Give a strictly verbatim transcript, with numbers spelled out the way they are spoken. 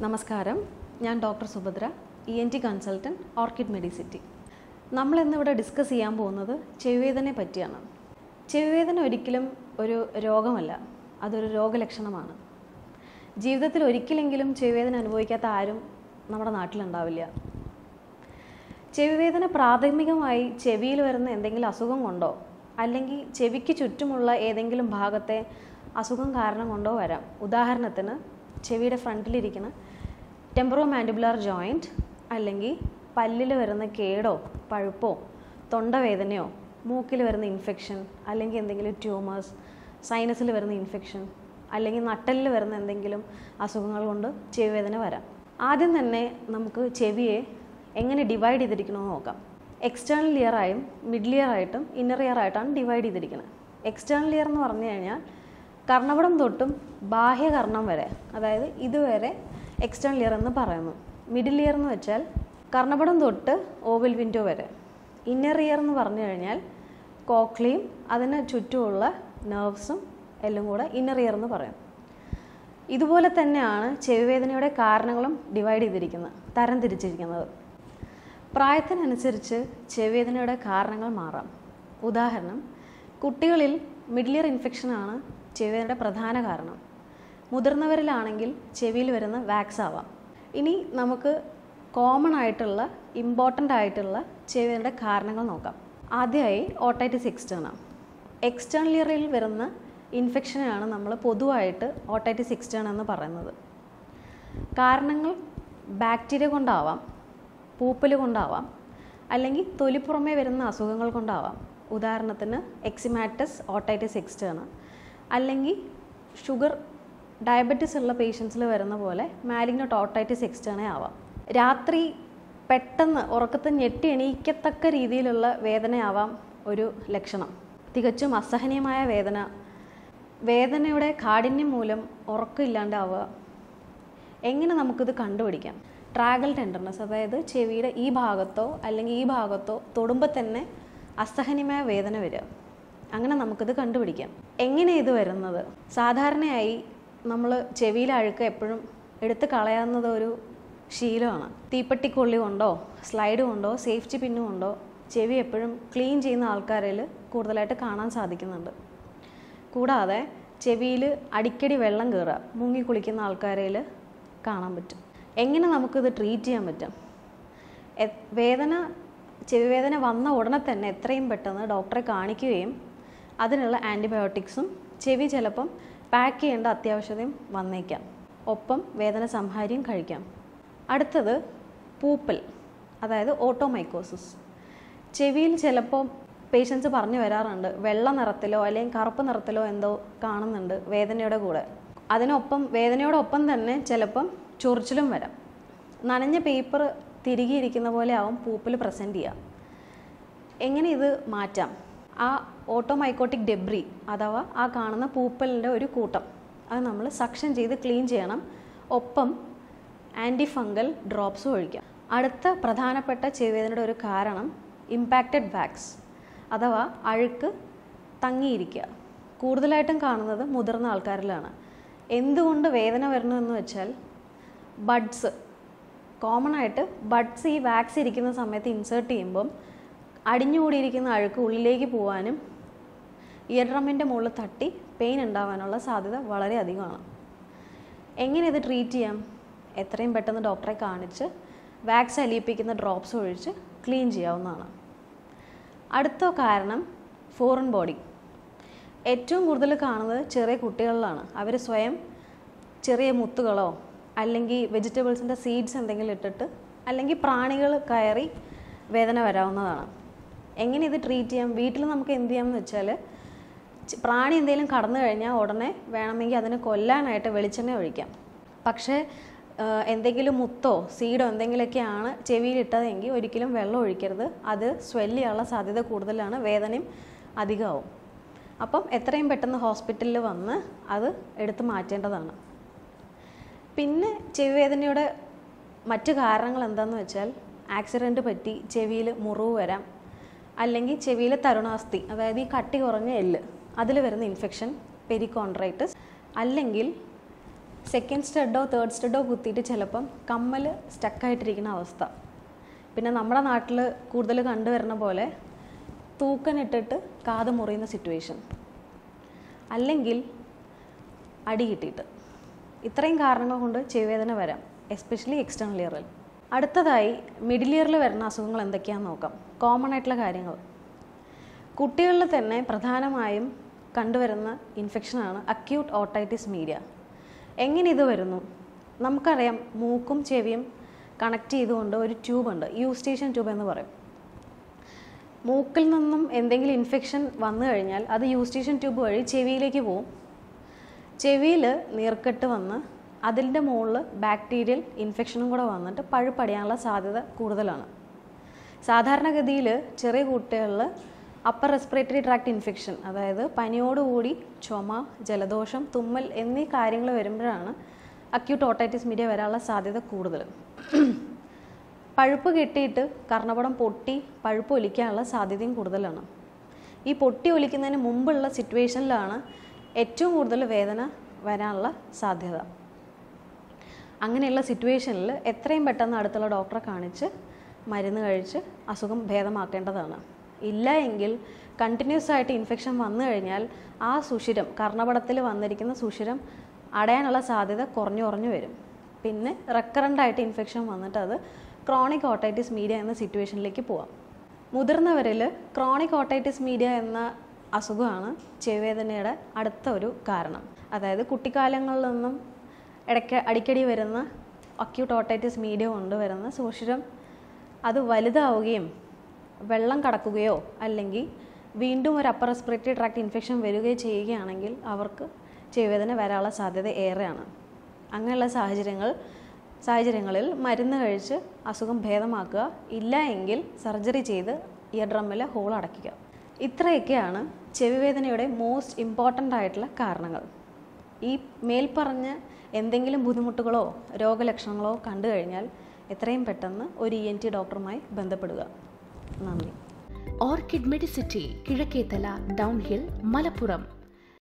നമസ്കാരം, ഞാൻ doctor Subhadra, E N T consultant, Orchid Medicity. നമ്മൾ ഇന്നിവിടെ ഡിസ്കസ് ചെയ്യാൻ പോകുന്നത് ചെവിവേദനയെ പറ്റിയാണ്. ചെവിവേദന ഒരിക്കലും ഒരു രോഗമല്ല, അതൊരു രോഗലക്ഷണമാണ്. ജീവിതത്തിൽ ഒരിക്കലെങ്കിലും ചെവിവേദന അനുഭവിക്കാത്ത ആരും നമ്മുടെ നാട്ടിലുണ്ടാവില്ല. ചെവിവേദന പ്രാഥമികമായി ചെവിയിൽ വരുന്ന എന്തെങ്കിലും അസുഖം കൊണ്ടോ അല്ലെങ്കിൽ ചെവിക്ക് ചുറ്റുമുള്ള ഏതെങ്കിലും ഭാഗത്തെ അസുഖം കാരണം കൊണ്ടോ വരാം. ഉദാഹരണത്തിന് ചെവിയുടെ ഫ്രണ്ടിലിരിക്കുന്ന ടെമ്പറോ മാൻഡിബുലാർ ജോയിൻറ്റ്, അല്ലെങ്കിൽ പല്ലിൽ വരുന്ന കേടോ പഴുപ്പോ തൊണ്ടവേദനയോ മൂക്കിൽ വരുന്ന ഇൻഫെക്ഷൻ, അല്ലെങ്കിൽ എന്തെങ്കിലും ട്യൂമേഴ്സ്, സൈനസിൽ വരുന്ന ഇൻഫെക്ഷൻ, അല്ലെങ്കിൽ നട്ടലിൽ വരുന്ന എന്തെങ്കിലും അസുഖങ്ങൾ കൊണ്ട് ചെവിവേദന വരാം. ആദ്യം തന്നെ നമുക്ക് ചെവിയെ എങ്ങനെ ഡിവൈഡ് ചെയ്തിരിക്കണമെന്ന് നോക്കാം. എക്സ്റ്റേണൽ ഇയറായും മിഡിൽ ഇയർ ആയിട്ടും ഇന്നർ ഇയർ ആയിട്ടാണ് ഡിവൈഡ് ചെയ്തിരിക്കുന്നത്. എക്സ്റ്റേണൽ ഇയർ എന്ന് പറഞ്ഞു കഴിഞ്ഞാൽ കർണപടം തൊട്ടും ബാഹ്യകർണം വരെ, അതായത് ഇതുവരെ എക്സ്റ്റേണൽ ഇയർ എന്ന് പറയുന്നു. മിഡിൽ ഇയർ എന്ന് വെച്ചാൽ കർണപടം തൊട്ട് ഓവൽ വിൻഡോ വരെ. ഇന്നർ ഇയർ എന്ന് പറഞ്ഞു കഴിഞ്ഞാൽ കോക്ലിയും അതിന് ചുറ്റുമുള്ള നെർവ്സും എല്ലാം കൂടെ ഇന്നർ ഇയർ എന്ന് പറയും. ഇതുപോലെ തന്നെയാണ് ചെവിവേദനയുടെ കാരണങ്ങളും ഡിവൈഡ് ചെയ്തിരിക്കുന്നത്, തരം തിരിച്ചിരിക്കുന്നത്. പ്രായത്തിനനുസരിച്ച് ചെവിവേദനയുടെ കാരണങ്ങൾ മാറാം. ഉദാഹരണം, കുട്ടികളിൽ മിഡിൽ ഇയർ ഇൻഫെക്ഷനാണ് ചെവിവേദനയുടെ പ്രധാന കാരണം. മുതിർന്നവരിലാണെങ്കിൽ ചെവിയിൽ വരുന്ന വാക്സ് ആവാം. ഇനി നമുക്ക് കോമൺ ആയിട്ടുള്ള ഇമ്പോർട്ടൻ്റ് ആയിട്ടുള്ള ചെവിവേദനയുടെ കാരണങ്ങൾ നോക്കാം. ആദ്യമായി ഓട്ടൈറ്റിസ് എക്സ്റ്റേണ. എക്സ്റ്റേണൽ ഇയറിൽ വരുന്ന ഇൻഫെക്ഷനെയാണ് നമ്മൾ പൊതുവായിട്ട് ഓട്ടൈറ്റിസ് എക്സ്റ്റേണ എന്ന് പറയുന്നത്. കാരണങ്ങൾ ബാക്ടീരിയ കൊണ്ടാവാം, പൂപ്പൽ കൊണ്ടാവാം, അല്ലെങ്കിൽ തൊലിപ്പുറമേ വരുന്ന അസുഖങ്ങൾ കൊണ്ടാവാം. ഉദാഹരണത്തിന് എക്സിമാറ്റസ് ഓട്ടൈറ്റിസ് എക്സ്റ്റേണ, അല്ലെങ്കിൽ ഷുഗർ ഡയബറ്റിസ് ഉള്ള പേഷ്യൻസിൽ വരുന്ന പോലെ മാലിഗ്നന്റ് ഓട്ടൈറ്റിസ് എക്സ്റ്റേണ ആവാം. രാത്രി പെട്ടെന്ന് ഉറക്കത്തിൽ ഞെട്ടി എണീക്കത്തക്ക രീതിയിലുള്ള വേദനയാവാം ഒരു ലക്ഷണം. തികച്ചും അസഹനീയമായ വേദന, വേദനയുടെ കാഠിന്യം മൂലം ഉറക്കമില്ലാണ്ടാവുക. എങ്ങനെ നമുക്കിത് കണ്ടുപിടിക്കാം? ട്രാഗൽ ടെൻഡർനെസ്, അതായത് ചെവിയുടെ ഈ ഭാഗത്തോ അല്ലെങ്കിൽ ഈ ഭാഗത്തോ തൊടുമ്പോൾ തന്നെ അസഹനീയമായ വേദന വരിക. അങ്ങനെ നമുക്കിത് കണ്ടുപിടിക്കാം. എങ്ങനെ ഇത് വരുന്നത്? സാധാരണയായി നമ്മൾ ചെവിയിലെ അഴുക്ക് എപ്പോഴും എടുത്ത് കളയാവുന്നത് ഒരു ശീലമാണ്. തീപ്പെട്ടിക്കൊള്ളി കൊണ്ടോ സ്ലൈഡ് കൊണ്ടോ സേഫ്റ്റി പിന്നു കൊണ്ടോ ചെവി എപ്പോഴും ക്ലീൻ ചെയ്യുന്ന ആൾക്കാരിൽ കൂടുതലായിട്ട് കാണാൻ സാധിക്കുന്നുണ്ട്. കൂടാതെ ചെവിയിൽ അടിക്കടി വെള്ളം കയറുക, മുങ്ങി കുളിക്കുന്ന ആൾക്കാരിൽ കാണാൻ പറ്റും. എങ്ങനെ നമുക്കിത് ട്രീറ്റ് ചെയ്യാൻ പറ്റും? വേദന ചെവിവേദന വന്ന ഉടനെ തന്നെ എത്രയും പെട്ടെന്ന് ഡോക്ടറെ കാണിക്കുകയും അതിനുള്ള ആൻറ്റിബയോട്ടിക്സും ചെവി ചിലപ്പം പാക്ക് ചെയ്യേണ്ട അത്യാവശ്യതയും വന്നേക്കാം. ഒപ്പം വേദന സംഹാരിയും കഴിക്കാം. അടുത്തത് പൂപ്പൽ, അതായത് ഓട്ടോമൈക്കോസിസ്. ചെവിയിൽ ചിലപ്പോൾ പേഷ്യൻസ് പറഞ്ഞു വരാറുണ്ട്, വെള്ള നിറത്തിലോ അല്ലെങ്കിൽ കറുപ്പ് നിറത്തിലോ എന്തോ കാണുന്നുണ്ട് വേദനയുടെ കൂടെ. അതിനൊപ്പം വേദനയോടൊപ്പം തന്നെ ചിലപ്പം ചൊറിച്ചിലും വരാം. നനഞ്ഞ പേപ്പർ തിരികെ ഇരിക്കുന്ന പോലെ ആവും പൂപ്പൽ പ്രസൻറ്റ് ചെയ്യുക. എങ്ങനെ ഇത് മാറ്റാം? ആ ഓട്ടോമൈക്കോട്ടിക് ഡെബ്രി അഥവാ ആ കാണുന്ന പൂപ്പലിൻ്റെ ഒരു കൂട്ടം അത് നമ്മൾ സക്ഷൻ ചെയ്ത് ക്ലീൻ ചെയ്യണം. ഒപ്പം ആൻറ്റി ഫംഗൽ ഡ്രോപ്സും ഒഴിക്കാം. അടുത്ത പ്രധാനപ്പെട്ട ചെവിവേദനയുടെ ഒരു കാരണം ഇമ്പാക്റ്റഡ് വാക്സ് അഥവാ അഴുക്ക് തങ്ങിയിരിക്കുക. കൂടുതലായിട്ടും കാണുന്നത് മുതിർന്ന ആൾക്കാരിലാണ്. എന്തുകൊണ്ട് വേദന വരണമെന്ന് വെച്ചാൽ ബഡ്സ്, കോമൺ ആയിട്ട് ബഡ്സ് ഈ വാക്സ് ഇരിക്കുന്ന സമയത്ത് ഇൻസേർട്ട് ചെയ്യുമ്പം അടിഞ്ഞുകൂടിയിരിക്കുന്ന അഴുക്ക് ഉള്ളിലേക്ക് പോകാനും ഇയർ ഡ്രമ്മിൻ്റെ മുകളിൽ തട്ടി പെയിൻ ഉണ്ടാവാനുള്ള സാധ്യത വളരെ അധികമാണ്. എങ്ങനെ ഇത് ട്രീറ്റ് ചെയ്യാം? എത്രയും പെട്ടെന്ന് ഡോക്ടറെ കാണിച്ച് വാക്സ് അലിയിപ്പിക്കുന്ന ഡ്രോപ്സ് ഒഴിച്ച് ക്ലീൻ ചെയ്യാവുന്നതാണ്. അടുത്ത കാരണം ഫോറിൻ ബോഡി. ഏറ്റവും കൂടുതൽ കാണുന്നത് ചെറിയ കുട്ടികളിലാണ്. അവർ സ്വയം ചെറിയ മുത്തുകളോ അല്ലെങ്കിൽ വെജിറ്റബിൾസിൻ്റെ സീഡ്സ് എന്തെങ്കിലും ഇട്ടിട്ട് അല്ലെങ്കിൽ പ്രാണികൾ കയറി വേദന വരാവുന്നതാണ്. എങ്ങനെ ഇത് ട്രീറ്റ് ചെയ്യാം? വീട്ടിൽ നമുക്ക് എന്ത് ചെയ്യാമെന്ന് വെച്ചാൽ, പ്രാണി എന്തെങ്കിലും കടന്നു കഴിഞ്ഞാൽ ഉടനെ വേണമെങ്കിൽ അതിനെ കൊല്ലാനായിട്ട് വെളിച്ചെണ്ണ ഒഴിക്കാം. പക്ഷേ എന്തെങ്കിലും മുത്തോ സീഡോ എന്തെങ്കിലുമൊക്കെയാണ് ചെവിയിലിട്ടതെങ്കിൽ ഒരിക്കലും വെള്ളം ഒഴിക്കരുത്. അത് സ്വെല്ല് ചെയ്യാനുള്ള സാധ്യത കൂടുതലാണ്, വേദനയും അധികമാവും. അപ്പം എത്രയും പെട്ടെന്ന് ഹോസ്പിറ്റലിൽ വന്ന് അത് എടുത്ത് മാറ്റേണ്ടതാണ്. പിന്നെ ചെവിവേദനയുടെ മറ്റു കാരണങ്ങൾ എന്താണെന്ന് വെച്ചാൽ, ആക്സിഡൻറ്റ് പറ്റി ചെവിയിൽ മുറിവ് വരാം, അല്ലെങ്കിൽ ചെവിയിലെ തരുണാസ്ഥി, അതായത് ഈ കട്ടി കുറഞ്ഞ എല്ല്, അതിൽ വരുന്ന ഇൻഫെക്ഷൻ പെരിക്കോൺട്രൈറ്റിസ്, അല്ലെങ്കിൽ സെക്കൻഡ് സ്റ്റഡോ തേർഡ് സ്റ്റഡോ കുത്തിയിട്ട് ചിലപ്പം കമ്മൽ സ്റ്റക്കായിട്ടിരിക്കുന്ന അവസ്ഥ. പിന്നെ നമ്മുടെ നാട്ടിൽ കൂടുതൽ കണ്ടുവരുന്ന പോലെ തൂക്കനിട്ടിട്ട് കാത് മുറിയുന്ന സിറ്റുവേഷൻ, അല്ലെങ്കിൽ അടി കിട്ടിയിട്ട്. ഇത്രയും കാരണങ്ങൾ കൊണ്ട് ചെവിവേദന വരാം, എസ്പെഷ്യലി എക്സ്റ്റേണൽ ഇയറിൽ. അടുത്തതായി മിഡിൽ ഇയറിൽ വരുന്ന അസുഖങ്ങൾ എന്തൊക്കെയാണെന്ന് നോക്കാം. കോമൺ ആയിട്ടുള്ള കാര്യങ്ങൾ. കുട്ടികളിൽ തന്നെ പ്രധാനമായും കണ്ടുവരുന്ന ഇൻഫെക്ഷനാണ് അക്യൂട്ട് ഓട്ടൈറ്റിസ് മീഡിയ. എങ്ങനെ ഇത് വരുന്നു? നമുക്കറിയാം, മൂക്കും ചെവിയും കണക്ട് ചെയ്തുകൊണ്ട് ഒരു ട്യൂബുണ്ട്, യൂസ്റ്റേഷൻ ട്യൂബ് എന്ന് പറയും. മൂക്കിൽ നിന്നും എന്തെങ്കിലും ഇൻഫെക്ഷൻ വന്നു കഴിഞ്ഞാൽ അത് യൂസ്റ്റേഷൻ ട്യൂബ് വഴി ചെവിയിലേക്ക് പോവും. ചെവിയിൽ നീർക്കെട്ട് വന്ന് അതിൻ്റെ മുകളിൽ ബാക്ടീരിയൽ ഇൻഫെക്ഷനും കൂടെ വന്നിട്ട് പഴുപ്പടിയാനുള്ള സാധ്യത കൂടുതലാണ്. സാധാരണഗതിയിൽ ചെറിയ കുട്ടികളിൽ അപ്പർ റെസ്പിറേറ്ററി ട്രാക്ട് ഇൻഫെക്ഷൻ, അതായത് പനിയോടുകൂടി ചുമ, ജലദോഷം, തുമ്മൽ എന്നീ കാര്യങ്ങൾ വരുമ്പോഴാണ് അക്യൂട്ട് ഓട്ടൈറ്റിസ് മീഡിയ വരാനുള്ള സാധ്യത കൂടുതൽ. പഴുപ്പ് കെട്ടിയിട്ട് കർണപടം പൊട്ടി പഴുപ്പ് ഒലിക്കാനുള്ള സാധ്യതയും കൂടുതലാണ്. ഈ പൊട്ടി ഒലിക്കുന്നതിന് മുമ്പുള്ള സിറ്റുവേഷനിലാണ് ഏറ്റവും കൂടുതൽ വേദന വരാനുള്ള സാധ്യത. അങ്ങനെയുള്ള സിറ്റുവേഷനിൽ എത്രയും പെട്ടെന്ന് അടുത്തുള്ള ഡോക്ടറെ കാണിച്ച് മരുന്ന് കഴിച്ച് അസുഖം ഭേദമാക്കേണ്ടതാണ്. ഇല്ല എങ്കിൽ കണ്ടിന്യൂസ് ആയിട്ട് ഇൻഫെക്ഷൻ വന്നു കഴിഞ്ഞാൽ ആ സുഷിരം, കർണപടത്തിൽ വന്നിരിക്കുന്ന സുഷിരം അടയാനുള്ള സാധ്യത കുറഞ്ഞു കുറഞ്ഞു വരും. പിന്നെ റെക്കറൻ്റായിട്ട് ഇൻഫെക്ഷൻ വന്നിട്ട് അത് ക്രോണിക് ഓട്ടൈറ്റിസ് മീഡിയ എന്ന സിറ്റുവേഷനിലേക്ക് പോവാം. മുതിർന്നവരിൽ ക്രോണിക് ഓട്ടൈറ്റിസ് മീഡിയ എന്ന അസുഖമാണ് ചെവിവേദനയുടെ അടുത്ത ഒരു കാരണം. അതായത് കുട്ടിക്കാലങ്ങളിൽ നിന്നും ഇടയ്ക്ക് അടിക്കടി വരുന്ന അക്യൂട്ട് ഓട്ടൈറ്റിസ് മീഡിയ കൊണ്ടുവരുന്ന സുഷിരം അത് വലുതാവുകയും വെള്ളം കടക്കുകയോ അല്ലെങ്കിൽ വീണ്ടും ഒരു അപ്പർ റെസ്പിറേറ്ററി ട്രാക്ട് ഇൻഫെക്ഷൻ വരികയോ ചെയ്യുകയാണെങ്കിൽ അവർക്ക് ചെവിവേദന വരാനുള്ള സാധ്യത ഏറെയാണ്. അങ്ങനെയുള്ള സാഹചര്യങ്ങൾ സാഹചര്യങ്ങളിൽ മരുന്ന് കഴിച്ച് അസുഖം ഭേദമാക്കുക, ഇല്ല എങ്കിൽ സർജറി ചെയ്ത് ഇയർ ഡ്രമ്മിൽ ഹോൾ അടയ്ക്കുക. ഇത്രയൊക്കെയാണ് ചെവിവേദനയുടെ മോസ്റ്റ് ഇമ്പോർട്ടൻ്റ് ആയിട്ടുള്ള കാരണങ്ങൾ. ഈ മേൽപ്പറഞ്ഞ എന്തെങ്കിലും ബുദ്ധിമുട്ടുകളോ രോഗലക്ഷണങ്ങളോ കണ്ടു കഴിഞ്ഞാൽ എത്രയും പെട്ടെന്ന് ഒരു ഇ എൻ ടി ഡോക്ടറുമായി ബന്ധപ്പെടുക. നന്ദി. ഓർക്കിഡ് മെഡിസിറ്റി, കിഴക്കേത്തല, ഡൗൺഹിൽ, മലപ്പുറം.